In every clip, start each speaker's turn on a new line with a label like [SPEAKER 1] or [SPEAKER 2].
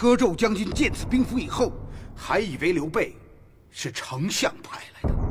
[SPEAKER 1] 车胄将军见此兵符以后，还以为刘备是丞相派来的。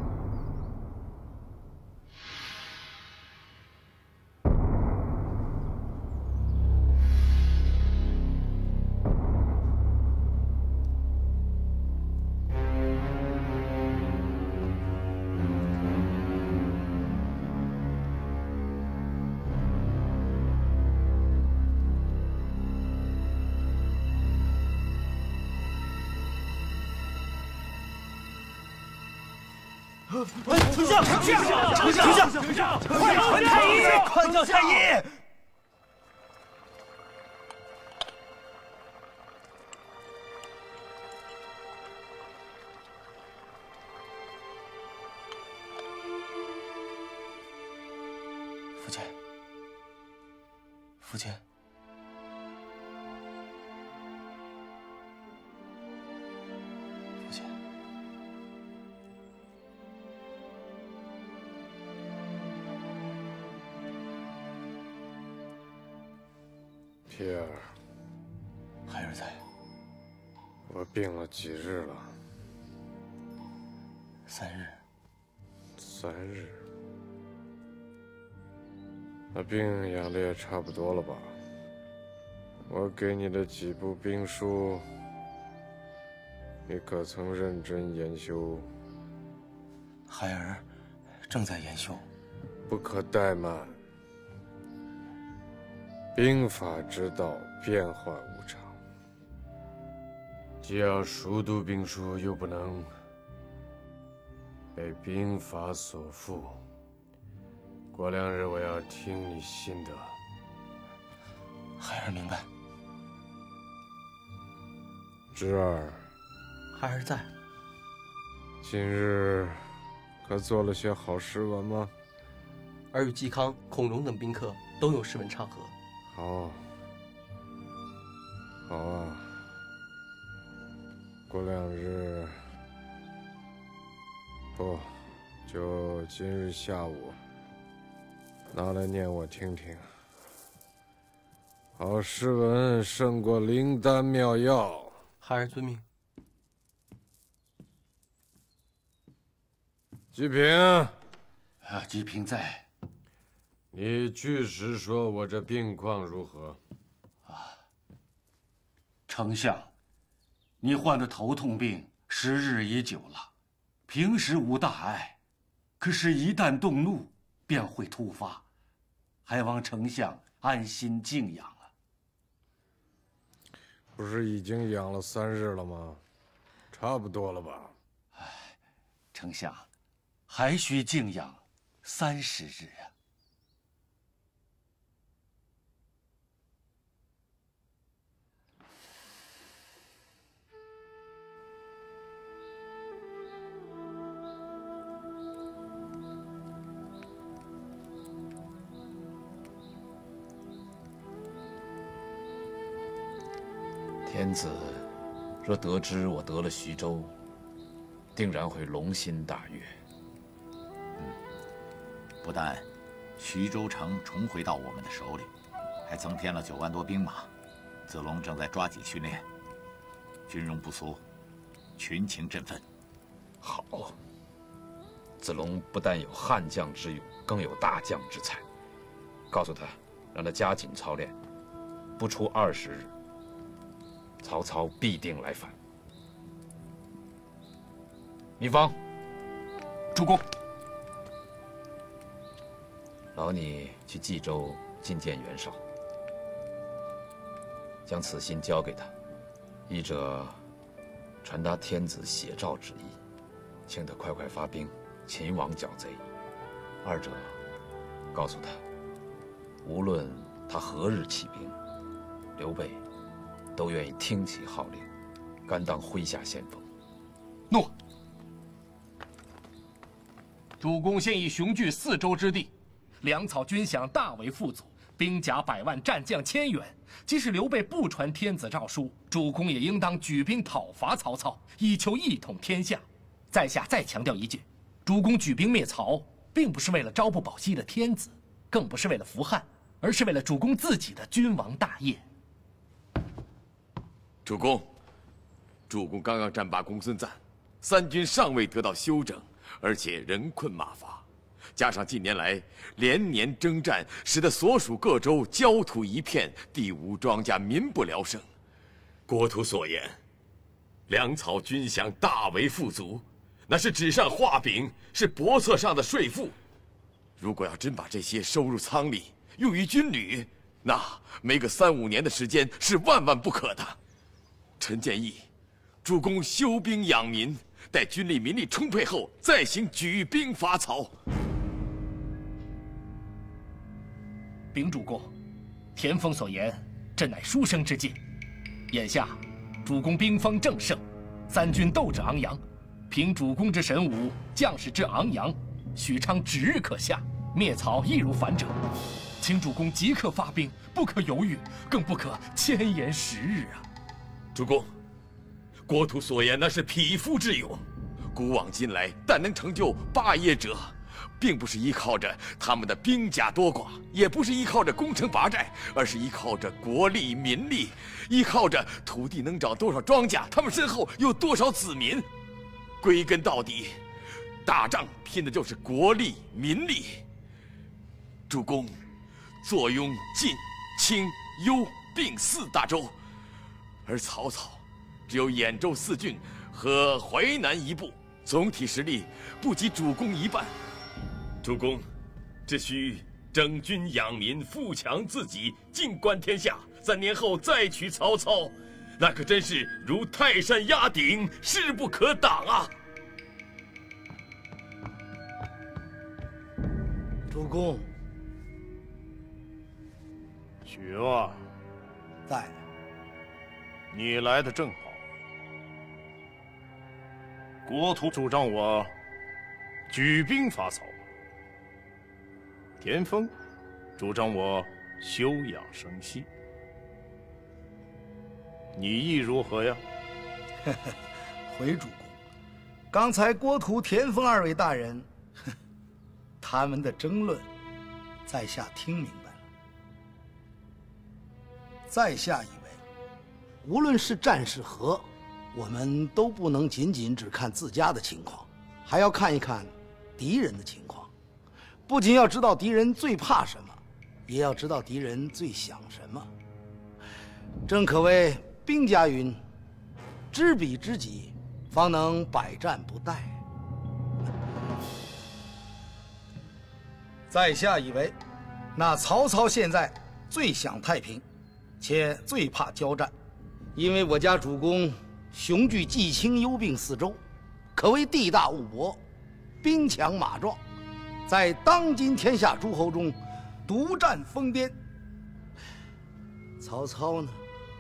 [SPEAKER 2] 丞相，快传太医！快叫太医！
[SPEAKER 3] 父亲，父亲，父亲。
[SPEAKER 4] 皮尔，
[SPEAKER 3] 孩儿在。
[SPEAKER 4] 我病了几日了
[SPEAKER 3] ？3日。
[SPEAKER 4] 3日。那病养的也差不多了吧？我给你的几部兵书，你可曾认真研修？
[SPEAKER 3] 孩儿正在研修。
[SPEAKER 4] 不可怠慢。 兵法之道，变幻无常。既要熟读兵书，又不能被兵法所缚。过2日，我要听你心得。
[SPEAKER 3] 孩儿明白。
[SPEAKER 4] 侄儿，
[SPEAKER 3] 孩儿在。
[SPEAKER 4] 今日可做了些好诗文吗？
[SPEAKER 3] 儿与嵇康、孔融等宾客都有诗文唱和。
[SPEAKER 4] 好，好啊。过2日，不，就今日下午，拿来念我听听。好诗文胜过灵丹妙药。
[SPEAKER 3] 孩儿遵命。
[SPEAKER 4] 吉平，
[SPEAKER 5] 吉平在。
[SPEAKER 4] 你据实说，我这病况如何？
[SPEAKER 5] 丞相，你患的头痛病时日已久了，平时无大碍，可是，一旦动怒，便会突发，还望丞相安心静养啊。
[SPEAKER 4] 不是已经养了3日了吗？差不多了吧？
[SPEAKER 5] 丞相，还需静养30日啊。
[SPEAKER 6] 天子若得知我得了徐州，定然会龙心大悦。
[SPEAKER 7] 不但徐州城重回到我们的手里，还增添了9万多兵马。子龙正在抓紧训练，军容不苏，群情振奋。
[SPEAKER 6] 好，子龙不但有悍将之勇，更有大将之才。告诉他，让他加紧操练，不出20日。 曹操必定来反。糜芳，
[SPEAKER 7] 主公，
[SPEAKER 6] 劳你去冀州觐见袁绍，将此信交给他。一者传达天子写诏之意，请他快快发兵擒王剿贼；二者告诉他，无论他何日起兵，刘备 都愿意听其号令，甘当麾下先锋。
[SPEAKER 8] 诺。主公现以雄踞4州之地，粮草军饷大为富足，兵甲100万，战将1000员。即使刘备不传天子诏书，主公也应当举兵讨伐曹操，以求一统天下。在下再强调一句：主公举兵灭曹，并不是为了朝不保夕的天子，更不是为了扶汉，而是为了主公自己的君王大业。
[SPEAKER 6] 主公，主公刚刚战罢公孙瓒，三军尚未得到休整，而且人困马乏，加上近年来连年征战，使得所属各州焦土一片，地无庄稼，民不聊生。国土所言，粮草军饷大为富足，那是纸上画饼，是帛册上的税赋。如果要真把这些收入仓里，用于军旅，那没个3、5年的时间是万万不可的。臣建议，主公休兵养民，待军力民力充沛后，再行举兵伐曹。
[SPEAKER 8] 禀主公，田丰所言，朕乃书生之见。眼下，主公兵锋正盛，三军斗志昂扬，凭主公之神武，将士之昂扬，许昌指日可下，灭曹易如反掌。请主公即刻发兵，不可犹豫，更不可迁延时日啊！
[SPEAKER 6] 主公，国土所言那是匹夫之勇，古往今来，但能成就霸业者，并不是依靠着他们的兵甲多寡，也不是依靠着攻城拔寨，而是依靠着国力民力，依靠着土地能长多少庄稼，他们身后有多少子民。归根到底，打仗拼的就是国力民力。主公坐拥晋、青、幽、并4大州，而曹操只有兖州4郡和淮南1部，总体实力不及主公1半。主公只需整军养民，富强自己，静观天下，3年后再取曹操，那可真是如泰山压顶，势不可挡啊！
[SPEAKER 1] 主公，
[SPEAKER 9] 许攸啊，
[SPEAKER 1] 在。
[SPEAKER 9] 你来的正好。国土主张我举兵伐曹，田丰主张我休养生息，你意如何呀？
[SPEAKER 1] 回主公，刚才郭图、田丰2位大人，他们的争论，在下听明白了。在下以为，无论是战是和，我们都不能仅仅只看自家的情况，还要看一看敌人的情况。不仅要知道敌人最怕什么，也要知道敌人最想什么。正可谓兵家云：知彼知己，方能百战不殆。在下以为，那曹操现在最想太平，且最怕交战，因为我家主公雄踞冀青幽并4州，可谓地大物博，兵强马壮，在当今天下诸侯中独占峰巅。曹操呢，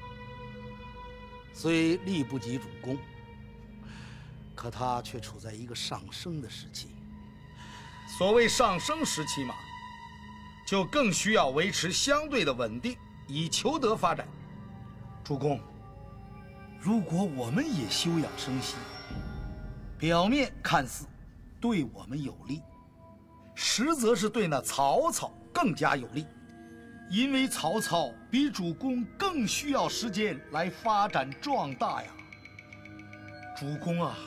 [SPEAKER 1] 虽力不及主公，可他却处在一个上升的时期。所谓上升时期嘛，就更需要维持相对的稳定，以求得发展。主公，如果我们也休养生息，表面看似对我们有利，实则是对那曹操更加有利，因为曹操比主公更需要时间来发展壮大呀。主公啊，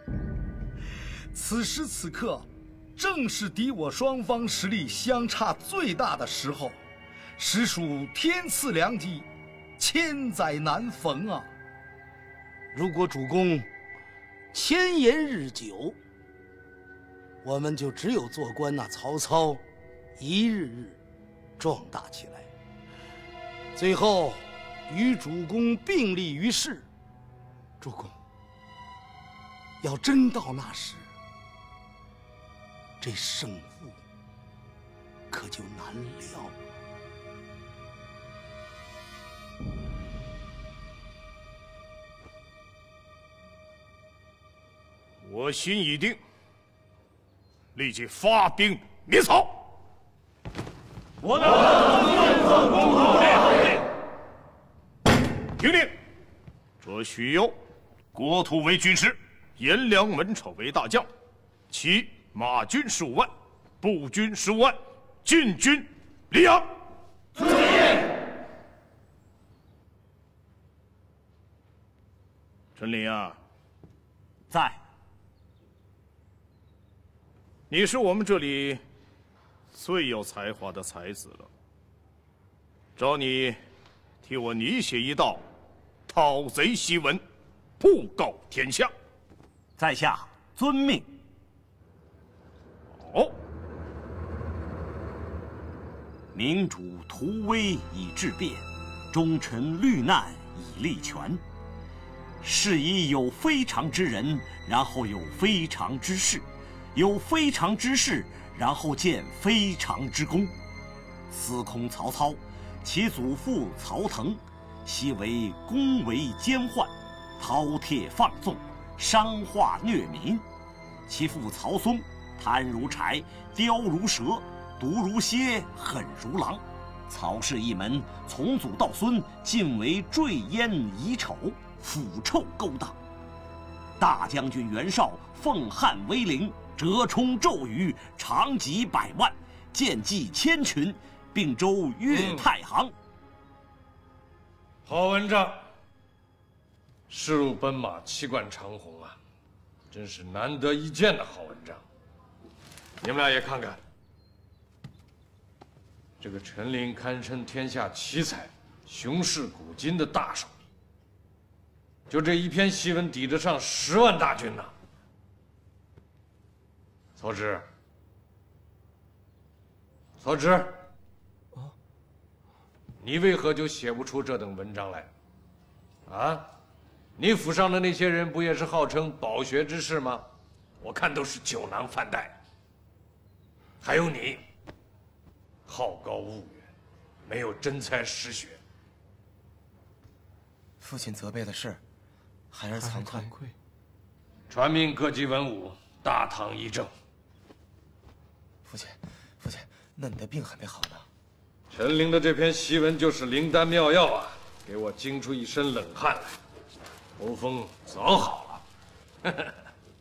[SPEAKER 1] 此时此刻正是敌我双方实力相差最大的时候，实属天赐良机，千载难逢啊！如果主公迁延日久，我们就只有做官那曹操一日日壮大起来，最后与主公并立于世。主公，要真到那时，这胜负可就难料了。
[SPEAKER 9] 我心已定，立即发兵灭曹。
[SPEAKER 2] 我等遵奉公侯令。
[SPEAKER 9] 听令，这许攸，国土为军师，颜良文丑为大将，其马军15万，步军15万，进军黎阳。
[SPEAKER 2] 遵命。
[SPEAKER 9] 陈琳啊，
[SPEAKER 5] 在。
[SPEAKER 9] 你是我们这里最有才华的才子了，找你替我拟写一道讨贼檄文，布告天下。
[SPEAKER 5] 在下遵命。
[SPEAKER 9] 好。
[SPEAKER 5] 明主图危以治变，忠臣虑难以立权。是以有非常之人，然后有非常之事，有非常之事，然后见非常之功。司空曹操，其祖父曹腾，昔为宫闱奸宦，饕餮放纵，伤化虐民；其父曹嵩，贪如豺，刁如蛇，毒如蝎，狠如狼。曹氏一门从祖到孙，尽为坠烟遗丑，腐臭勾当。大将军袁绍奉汉威灵，折冲骤雨，长戟100万，剑骑1000群，并州越太行。
[SPEAKER 4] 好文章，势如奔马，旗贯长虹啊，真是难得一见的好文章。你们俩也看看，这个陈琳堪称天下奇才、雄视古今的大手笔，就这一篇檄文抵得上10万大军呐！曹植，曹植，你为何就写不出这等文章来？啊，你府上的那些人不也是号称饱学之士吗？我看都是酒囊饭袋。还有你，好高骛远，没有真才实学。
[SPEAKER 3] 父亲责备的事，孩儿惭愧。
[SPEAKER 4] 传命各级文武，大唐议政。
[SPEAKER 3] 父亲，那你的病还没好呢。
[SPEAKER 4] 陈琳的这篇檄文就是灵丹妙药啊，给我惊出一身冷汗来，头风早好了。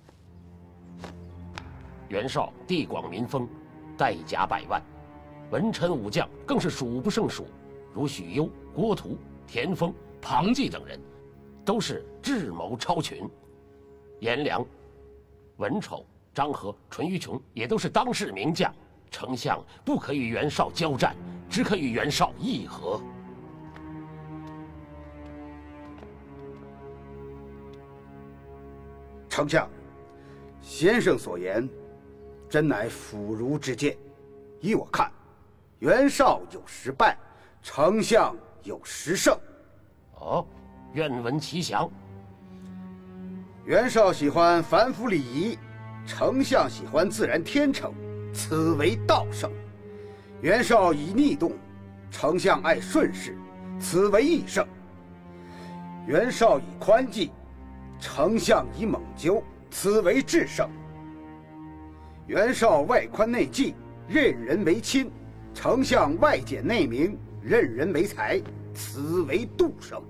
[SPEAKER 10] 袁绍地广民丰，带甲100万，文臣武将更是数不胜数，如许攸、郭图、田丰、庞纪等人，都是智谋超群。颜良、文丑、张合、淳于琼也都是当世名将。丞相不可与袁绍交战，只可与袁绍议和。
[SPEAKER 11] 丞相，先生所言，真乃妇孺之见。依我看，袁绍有10败，丞相有10胜。
[SPEAKER 10] 哦，愿闻其详。
[SPEAKER 11] 袁绍喜欢凡夫礼仪，丞相喜欢自然天成，此为道胜。袁绍以逆动，丞相爱顺势，此为义胜。袁绍以宽济，丞相以猛究，此为智胜。袁绍外宽内济，任人唯亲，丞相外简内明，任人唯才，此为度胜。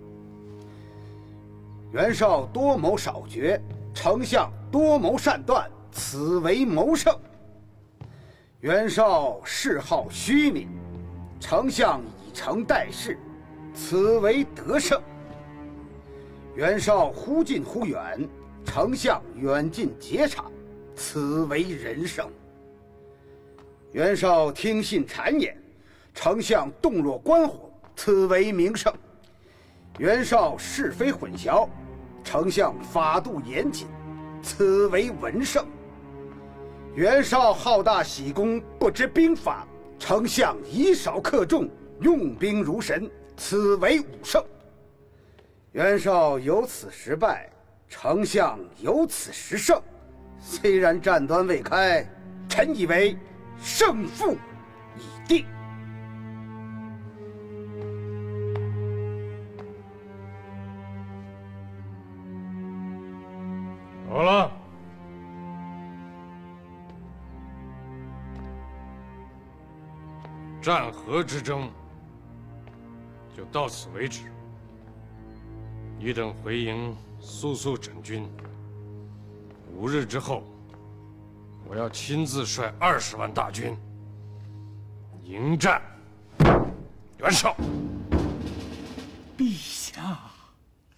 [SPEAKER 11] 袁绍多谋少决，丞相多谋善断，此为谋胜。袁绍嗜好虚名，丞相以诚待事，此为得胜。袁绍忽近忽远，丞相远近节察，此为人胜。袁绍听信谗言，丞相动若观火，此为名胜。袁绍是非混淆，丞相法度严谨，此为文胜。袁绍好大喜功，不知兵法，丞相以少克众，用兵如神，此为武胜。袁绍有此10败，丞相有此10胜。虽然战端未开，臣以为胜负已定。
[SPEAKER 4] 好了，战河之争就到此为止。你等回营速速整军。5日之后，我要亲自率20万大军迎战袁绍。
[SPEAKER 5] 陛下。